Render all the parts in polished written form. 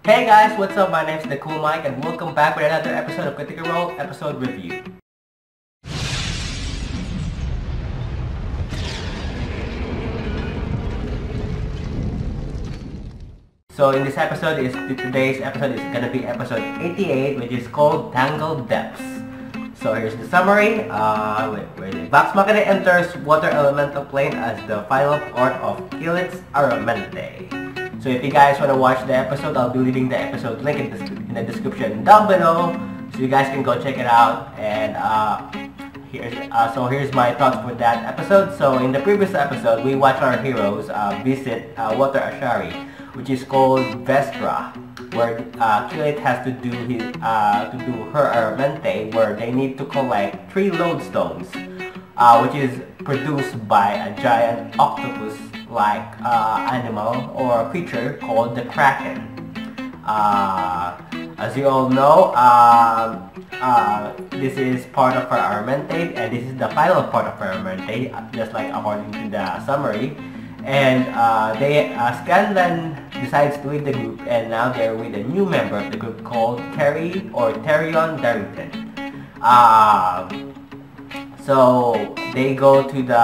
Hey guys, what's up? My name's The Cool Mike and welcome back with another episode of Critical Role Episode Review. So in this episode, today's episode is gonna be episode 88, which is called Tangled Depths. So here's the summary. Vox Machina enters water elemental plane as the final part of Kylit's Aramente. So if you guys want to watch the episode, I'll be leaving the episode link in the description down below, so you guys can go check it out. And here's my thoughts for that episode. So in the previous episode, we watched our heroes visit Water Ashari, which is called Vestra, where Kylit has to do her Aramente, where they need to collect 3 lodestones, which is produced by a giant octopus-like animal or creature called the Kraken. As you all know, this is part of her Aramente, and this is the final part of her Aramente, just like according to the summary. And Scanlan decides to leave the group, and now they're with a new member of the group called Terry or Terion Darrington. So they go to the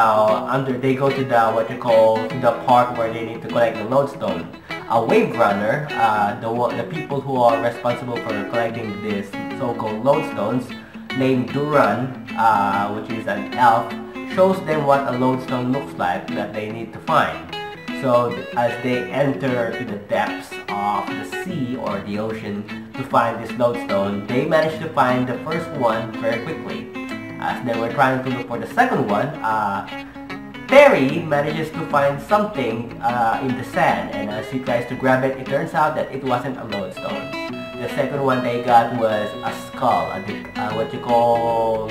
part where they need to collect the lodestone. A wave runner, the people who are responsible for collecting this so-called lodestones, named Duran, which is an elf, shows them what a lodestone looks like that they need to find. So as they enter to the depths of the sea or the ocean to find this lodestone, they manage to find the first one very quickly. As they were trying to look for the second one, Terry manages to find something in the sand, and as he tries to grab it, it turns out that it wasn't a lodestone. The second one they got was a skull, what you call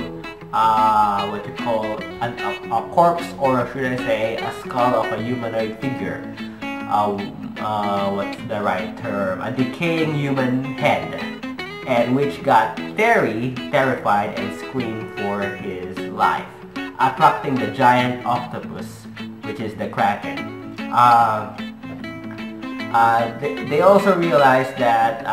a corpse, or should I say a skull of a humanoid figure. What's the right term? A decaying human head, and which got Terry terrified and screamed for his life, attracting the giant octopus, which is the Kraken. They also realized that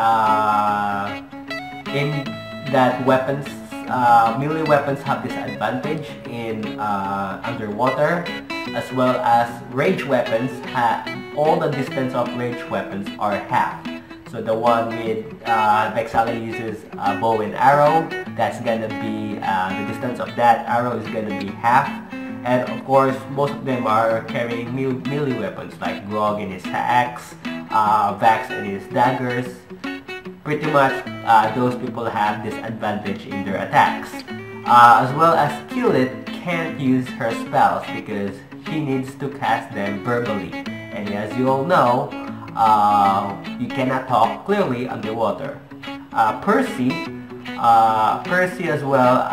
weapons, melee weapons have this advantage in underwater, as well as range weapons. All the distance of range weapons are half. So the one with Vex'ahli uses a bow and arrow, that's gonna be the distance of that arrow is gonna be half. And of course, most of them are carrying melee weapons like Grog in his axe, Vax in his daggers. Pretty much those people have this advantage in their attacks. As well as Kylit can't use her spells because she needs to cast them verbally. And as you all know, you cannot talk clearly underwater. Percy as well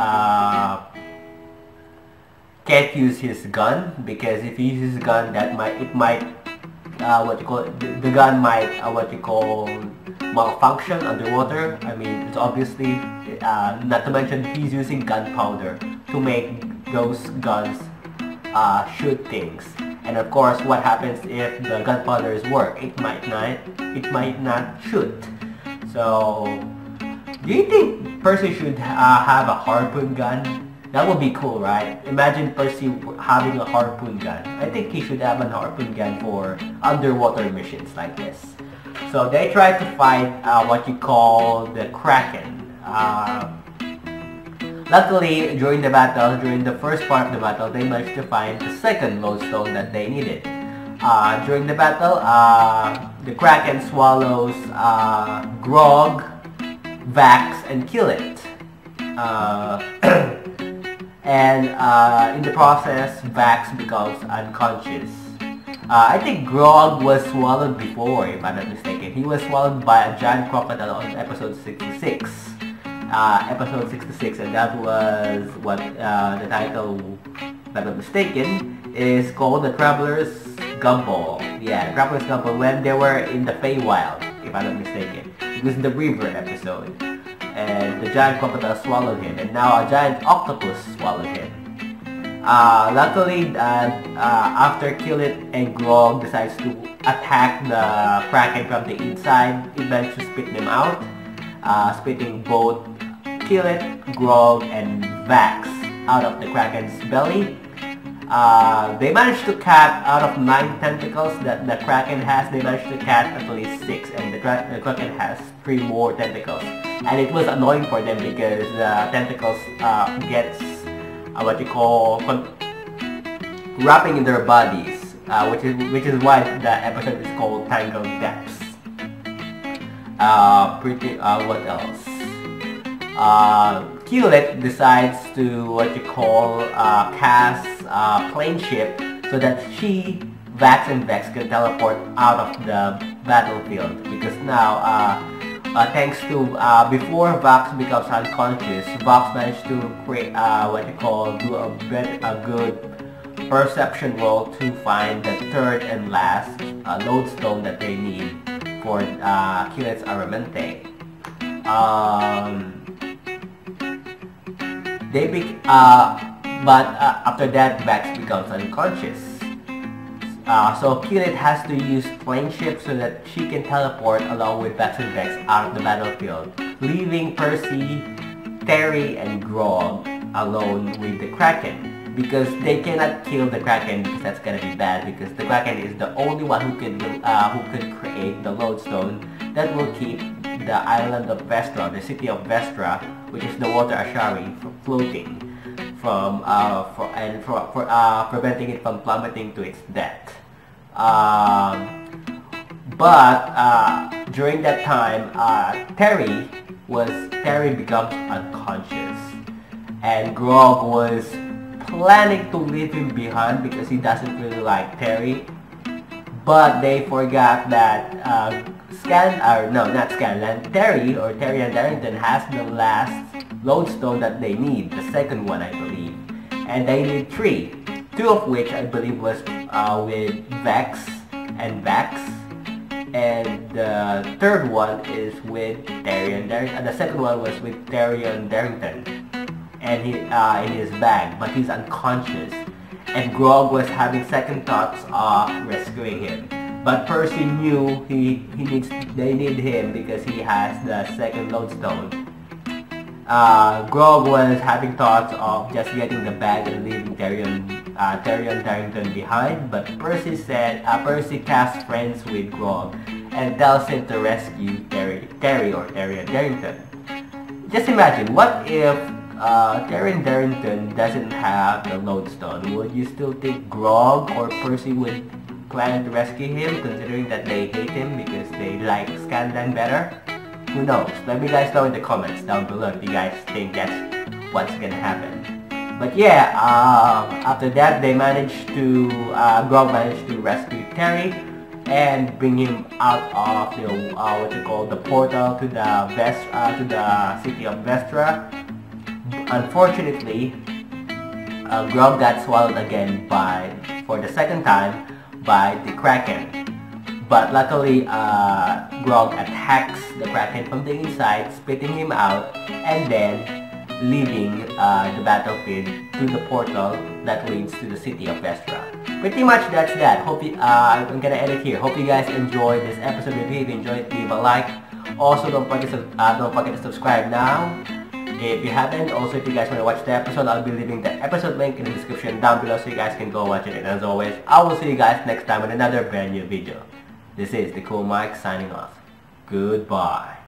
can't use his gun, because if he uses his gun, the gun might malfunction underwater. I mean, it's obviously not to mention he's using gunpowder to make those guns shoot things. And of course, what happens if the gunpowder is work? It might not shoot. So, do you think Percy should have a harpoon gun? That would be cool, right? Imagine Percy having a harpoon gun. I think he should have a harpoon gun for underwater missions like this. So they tried to fight what you call the Kraken. Luckily, during the first part of the battle, they managed to find the second lodestone that they needed. During the battle, the Kraken swallows Grog, Vax, and Kylit. And in the process, Vax becomes unconscious. I think Grog was swallowed before, if I'm not mistaken. He was swallowed by a giant crocodile on episode 66. And that was what the title, if I'm not mistaken, is called The Traveler's Gumball. Yeah, The Traveler's Gumball, when they were in the Feywild, if I'm not mistaken. It was in the River episode. And the giant crocodile swallowed him, and now a giant octopus swallowed him. Luckily, after Killit and Grog decides to attack the Kraken from the inside, it managed to spit them out, spitting both Killit, Grog, and Vax out of the Kraken's belly. They managed to catch, out of 9 tentacles that the Kraken has, they managed to catch at least 6, and the Kraken has 3 more tentacles. And it was annoying for them because the tentacles gets what you call wrapping in their bodies, which is why the episode is called Tangled Depths. What else? Killit decides to what you call cast Planeship so that she, Vax, and Vex can teleport out of the battlefield, because now thanks to before Vax becomes unconscious, Vax managed to create do a good perception roll to find the third and last lodestone that they need for Killit's Aramente. But after that, Vax becomes unconscious. So Killit has to use Planeship so that she can teleport along with Vax and Vex out of the battlefield, leaving Percy, Terry, and Grog alone with the Kraken, because they cannot kill the Kraken, because that's gonna be bad, because the Kraken is the only one who could create the lodestone that will keep the island of Vestra, the city of Vestra, which is the water Ashari, floating from preventing it from plummeting to its death. But during that time, Terry becomes unconscious, and Grog was planning to leave him behind because he doesn't really like Terry, but they forgot that Terry and Darrington has the last lodestone that they need, the second one I believe, and they need 3, 2 of which I believe was with Vex and Vax, and the third one is with Terry and Darrington, and the second one was with Terry and Darrington, and he in his bag, but he's unconscious, and Grog was having second thoughts of rescuing him. But Percy knew they need him because he has the second lodestone. Grog was having thoughts of just getting the bag and leaving Terry and Darrington behind, but Percy casts friends with Grog and tells him to rescue Terry and Darrington. Just imagine, what if Terry and Darrington doesn't have the lodestone? Would you still think Grog or Percy would plan to rescue him, considering that they hate him because they like Scanlan better? Who knows? Let me guys know in the comments down below if you guys think that's what's gonna happen. But yeah, after that they Grog managed to rescue Terry and bring him out of the portal to the city of Vestra. Unfortunately, Grog got swallowed again for the second time by the Kraken, but luckily Grog attacks the Kraken from the inside, spitting him out, and then leaving the battlefield to the portal that leads to the city of Vestra. Pretty much that's that. I'm gonna end it here. Hope you guys enjoyed this episode review. If you enjoyed it, leave a like. Also, don't forget to subscribe now if you haven't. Also, if you guys want to watch the episode, I'll be leaving the episode link in the description down below so you guys can go watch it. And as always, I will see you guys next time with another brand new video. This is the Cool Mike signing off. Goodbye.